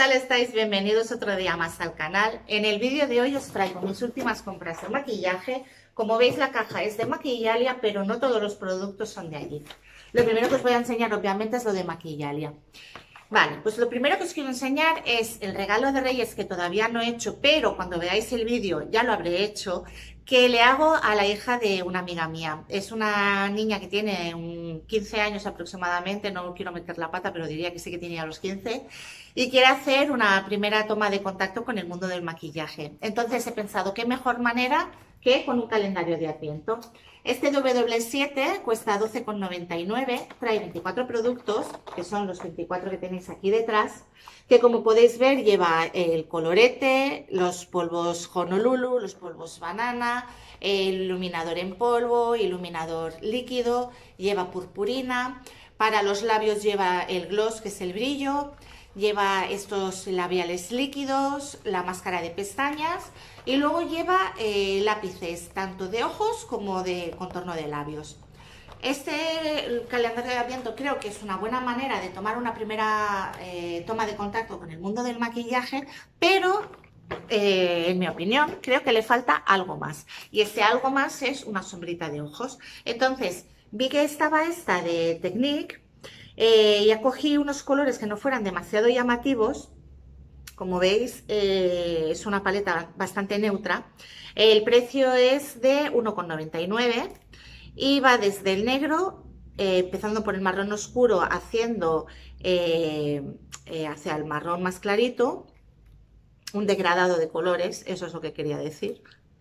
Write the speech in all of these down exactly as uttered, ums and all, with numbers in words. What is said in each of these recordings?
tal estáis? Bienvenidos otro día más al canal. En el vídeo de hoy os traigo mis últimas compras de maquillaje. Como veis, la caja es de Maquillalia, pero no todos los productos son de allí. Lo primero que os voy a enseñar obviamente es lo de Maquillalia. Vale, pues lo primero que os quiero enseñar es el regalo de Reyes que todavía no he hecho, pero cuando veáis el vídeo ya lo habré hecho, que le hago a la hija de una amiga mía. Es una niña que tiene un quince años aproximadamente, no quiero meter la pata, pero diría que sí que tiene a los quince, y quiere hacer una primera toma de contacto con el mundo del maquillaje. Entonces he pensado, qué mejor manera que con un calendario de Adviento. Este doble u doble u siete cuesta doce con noventa y nueve, trae veinticuatro productos, que son los veinticuatro que tenéis aquí detrás, que como podéis ver lleva el colorete, los polvos Honolulu, los polvos banana, el iluminador en polvo, iluminador líquido, lleva purpurina, para los labios lleva el gloss, que es el brillo, lleva estos labiales líquidos, la máscara de pestañas y luego lleva eh, lápices tanto de ojos como de contorno de labios. Este calendario de Adviento creo que es una buena manera de tomar una primera eh, toma de contacto con el mundo del maquillaje, pero eh, en mi opinión creo que le falta algo más, y ese algo más es una sombrita de ojos. Entonces vi que estaba esta de Technique. Eh, ya cogí unos colores que no fueran demasiado llamativos. Como veis, eh, es una paleta bastante neutra. El precio es de uno con noventa y nueve y va desde el negro, eh, empezando por el marrón oscuro, haciendo eh, eh, hacia el marrón más clarito, un degradado de colores, eso es lo que quería decir.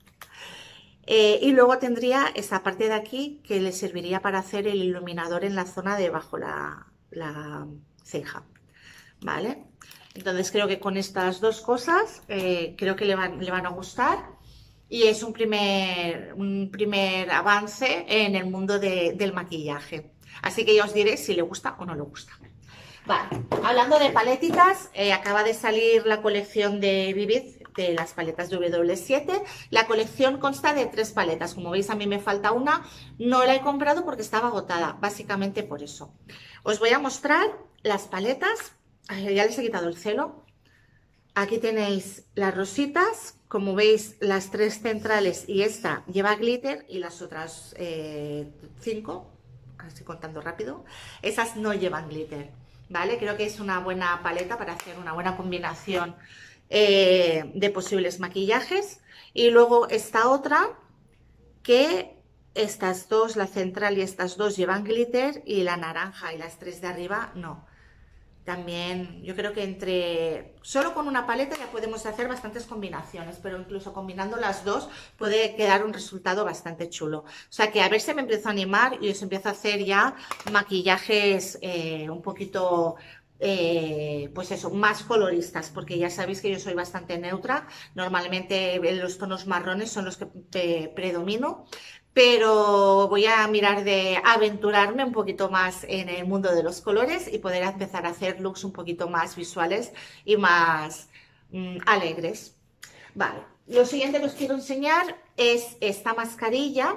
Eh, y luego tendría esta parte de aquí que le serviría para hacer el iluminador en la zona de bajo la, la ceja, ¿vale? Entonces creo que con estas dos cosas eh, creo que le van, le van a gustar, y es un primer, un primer avance en el mundo de, del maquillaje. Así que ya os diré si le gusta o no le gusta. Vale, hablando de paletitas, eh, acaba de salir la colección de Vivid de las paletas doble u doble u siete. La colección consta de tres paletas. Como veis, a mí me falta una. No la he comprado porque estaba agotada, básicamente por eso. Os voy a mostrar las paletas. Ay, ya les he quitado el celo. Aquí tenéis las rositas. Como veis, las tres centrales y esta lleva glitter, y las otras eh, cinco, estoy contando rápido, esas no llevan glitter. ¿Vale? Creo que es una buena paleta para hacer una buena combinación eh, de posibles maquillajes. Y luego esta otra, que estas dos, la central y estas dos, llevan glitter, y la naranja y las tres de arriba no. También yo creo que entre solo con una paleta ya podemos hacer bastantes combinaciones, pero incluso combinando las dos puede quedar un resultado bastante chulo. O sea que a ver si me empiezo a animar y os empiezo a hacer ya maquillajes eh, un poquito, eh, pues eso, más coloristas, porque ya sabéis que yo soy bastante neutra. Normalmente los tonos marrones son los que pre predomino, pero voy a mirar de aventurarme un poquito más en el mundo de los colores y poder empezar a hacer looks un poquito más visuales y más mmm, alegres. Vale, lo siguiente que os quiero enseñar es esta mascarilla,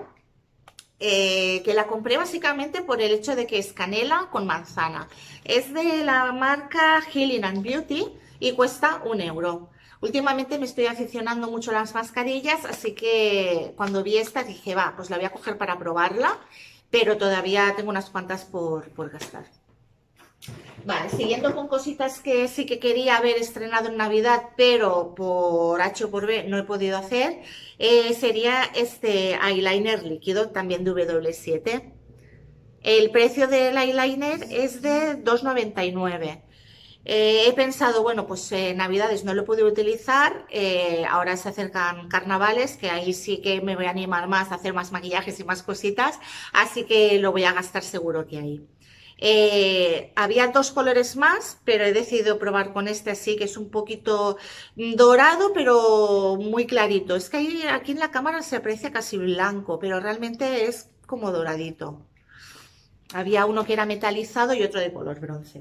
eh, que la compré básicamente por el hecho de que es canela con manzana. Es de la marca Healing and Beauty y cuesta un euro. Últimamente me estoy aficionando mucho a las mascarillas, así que cuando vi esta dije, va, pues la voy a coger para probarla, pero todavía tengo unas cuantas por, por gastar. Vale, siguiendo con cositas que sí que quería haber estrenado en Navidad, pero por H o por B no he podido hacer, eh, sería este eyeliner líquido, también de doble u doble u siete. El precio del eyeliner es de dos noventa y nueve. Eh, he pensado, bueno, pues en eh, Navidades no lo pude utilizar, eh, ahora se acercan carnavales, que ahí sí que me voy a animar más a hacer más maquillajes y más cositas, así que lo voy a gastar seguro que ahí. Eh, había dos colores más, pero he decidido probar con este así, que es un poquito dorado, pero muy clarito. Es que ahí, aquí en la cámara se aprecia casi blanco, pero realmente es como doradito. Había uno que era metalizado y otro de color bronce.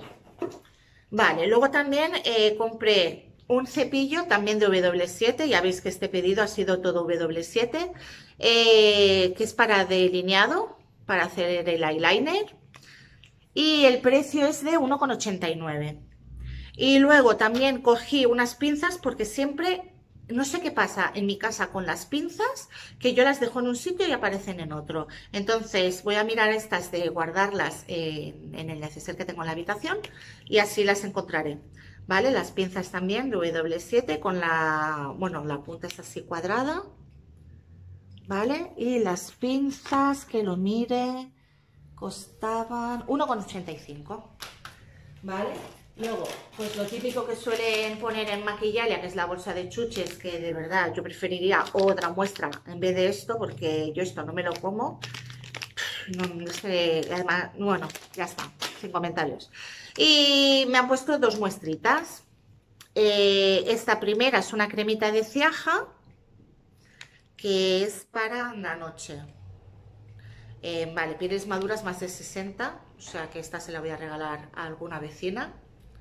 Vale, luego también eh, compré un cepillo también de doble u doble u siete, ya veis que este pedido ha sido todo doble u doble u siete, eh, que es para delineado, para hacer el eyeliner, y el precio es de uno con ochenta y nueve. Y luego también cogí unas pinzas porque siempre, no sé qué pasa en mi casa con las pinzas, que yo las dejo en un sitio y aparecen en otro. Entonces voy a mirar estas de guardarlas en, en el neceser que tengo en la habitación y así las encontraré. ¿Vale? Las pinzas también de W D siete con la, bueno, la punta es así cuadrada. ¿Vale? Y las pinzas, que lo mire, costaban uno con ochenta y cinco. ¿Vale? Luego, pues lo típico que suelen poner en Maquillalia, que es la bolsa de chuches, que de verdad yo preferiría otra muestra en vez de esto, porque yo esto no me lo como. No, no sé, además, bueno, ya está, sin comentarios. Y me han puesto dos muestritas. Eh, esta primera es una cremita de Ciaja, que es para la noche. Eh, vale, pieles maduras más de sesenta, o sea que esta se la voy a regalar a alguna vecina.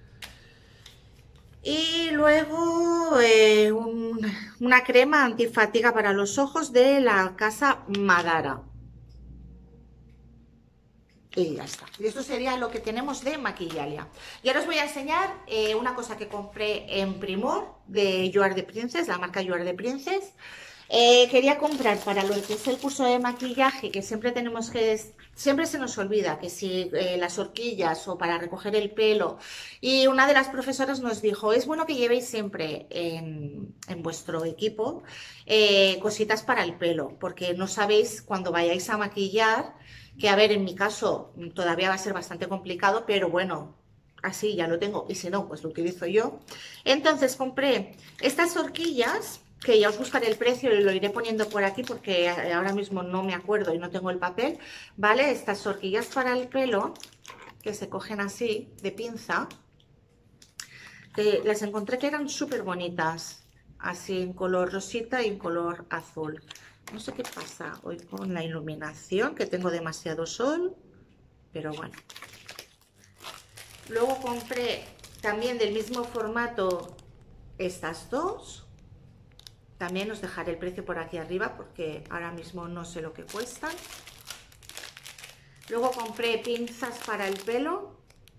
Y luego eh, un, una crema antifatiga para los ojos de la casa Madara. Y ya está. Y esto sería lo que tenemos de Maquillalia. Y ahora os voy a enseñar eh, una cosa que compré en Primor de You Are the Princess, la marca You Are the Princess. Eh, quería comprar para lo que es el curso de maquillaje, que siempre tenemos que, siempre se nos olvida que si eh, las horquillas o para recoger el pelo, y una de las profesoras nos dijo, es bueno que llevéis siempre en, en vuestro equipo eh, cositas para el pelo, porque no sabéis cuando vayáis a maquillar, que a ver, en mi caso todavía va a ser bastante complicado, pero bueno, así ya lo tengo, y si no, pues lo utilizo yo. Entonces compré estas horquillas, que ya os buscaré el precio y lo iré poniendo por aquí porque ahora mismo no me acuerdo y no tengo el papel, ¿vale? Estas horquillas para el pelo, que se cogen así, de pinza, que las encontré que eran súper bonitas, así en color rosita y en color azul. No sé qué pasa hoy con la iluminación, que tengo demasiado sol, pero bueno. Luego compré también del mismo formato estas dos. También os dejaré el precio por aquí arriba porque ahora mismo no sé lo que cuestan. Luego compré pinzas para el pelo,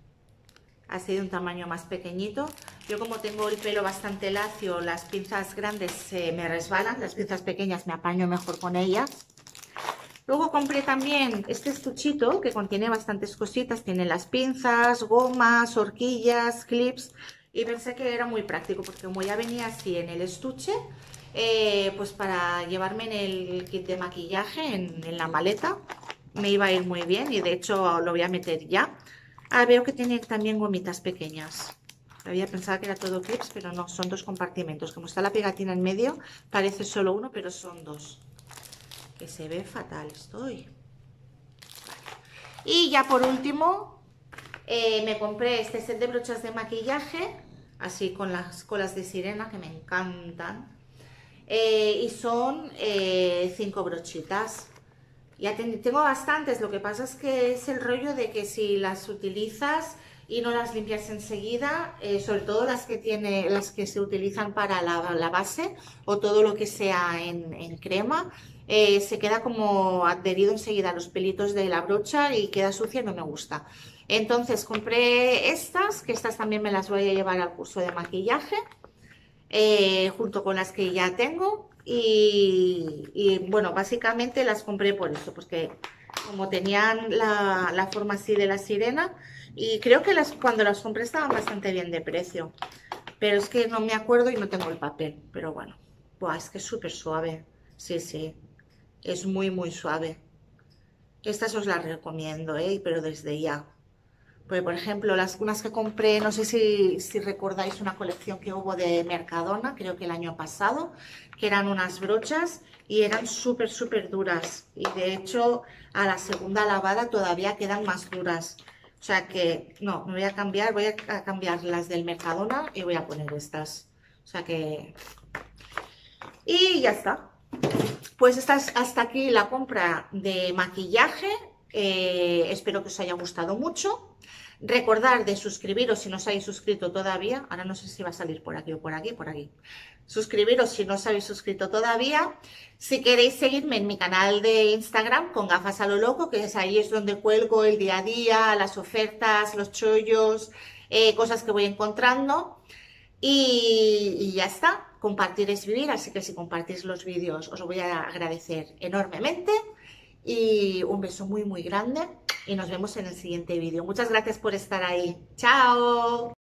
así de un tamaño más pequeñito. Yo como tengo el pelo bastante lacio, las pinzas grandes se me resbalan, las pinzas pequeñas me apaño mejor con ellas. Luego compré también este estuchito que contiene bastantes cositas, tiene las pinzas, gomas, horquillas, clips, y pensé que era muy práctico porque como ya venía así en el estuche, Eh, pues para llevarme en el kit de maquillaje, en, en la maleta, me iba a ir muy bien y de hecho lo voy a meter ya. Ah, veo que tiene también gomitas pequeñas. Había pensado que era todo clips, pero no, son dos compartimentos. Como está la pegatina en medio, parece solo uno, pero son dos. Que se ve fatal estoy. Vale. Y ya por último, eh, me compré este set de brochas de maquillaje, así con las colas de sirena que me encantan. Eh, y son eh, cinco brochitas. Ya ten, tengo bastantes, lo que pasa es que es el rollo de que si las utilizas y no las limpias enseguida, eh, sobre todo las que tiene, las que se utilizan para la, la base o todo lo que sea en, en crema, eh, se queda como adherido enseguida a los pelitos de la brocha y queda sucia y no me gusta. Entonces compré estas, que estas también me las voy a llevar al curso de maquillaje. Eh, junto con las que ya tengo y, y bueno, básicamente las compré por eso, porque como tenían la, la forma así de la sirena y creo que las, cuando las compré estaban bastante bien de precio, pero es que no me acuerdo y no tengo el papel, pero bueno, buah, es que es súper suave, sí, sí, es muy muy suave. Estas os las recomiendo, ¿eh? Pero desde ya. Porque, por ejemplo, las unas que compré, no sé si, si recordáis una colección que hubo de Mercadona, creo que el año pasado, que eran unas brochas y eran súper, súper duras. Y de hecho, a la segunda lavada todavía quedan más duras. O sea que, no, me voy a cambiar, voy a cambiar las del Mercadona y voy a poner estas. O sea que... Y ya está. Pues esta es hasta aquí la compra de maquillaje. Eh, espero que os haya gustado mucho. Recordar de suscribiros si no os habéis suscrito todavía. Ahora no sé si va a salir por aquí o por aquí, por aquí. Suscribiros si no os habéis suscrito todavía. Si queréis seguirme en mi canal de Instagram con Gafas a lo Loco, que es ahí es donde cuelgo el día a día, las ofertas, los chollos, eh, cosas que voy encontrando. Y, y ya está, compartir es vivir, así que si compartís los vídeos os lo voy a agradecer enormemente. Y un beso muy muy grande y nos vemos en el siguiente vídeo. Muchas gracias por estar ahí. ¡Chao!